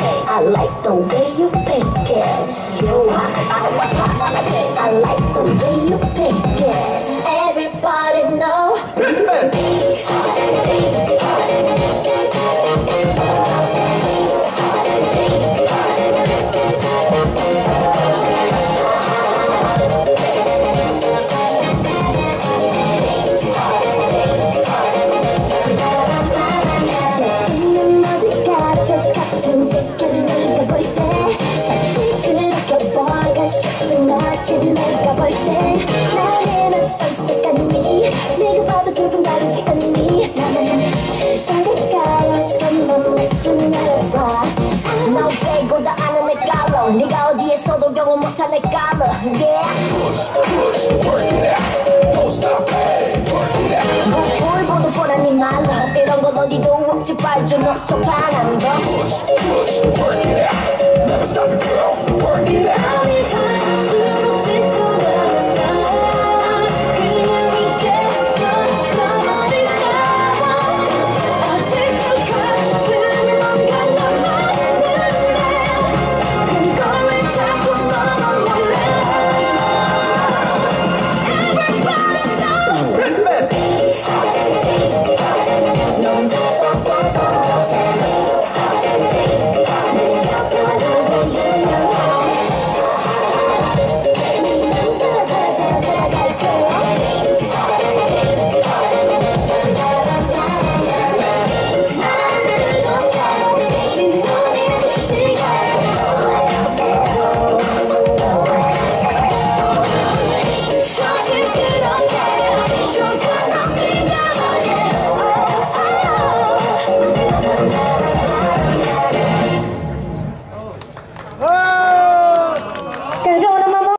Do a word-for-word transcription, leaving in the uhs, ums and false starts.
I like the way you pick it. You I like the way you pick it. Everybody know. 내가 볼 때 나는 어색하니 네가 봐도 조금 다르지 않니 나는 장갑가로서 넌 미친 나를 봐 너 빼고 다 아는 내 깔러 네가 어디에서도 경험 못한 내 깔러 Yeah Push, push, work it out Don't stop, hey, work it out 뭘 보도 뻔한 네 말로 이런 건 어디도 없지 발주 녹초판한 거 Push, push,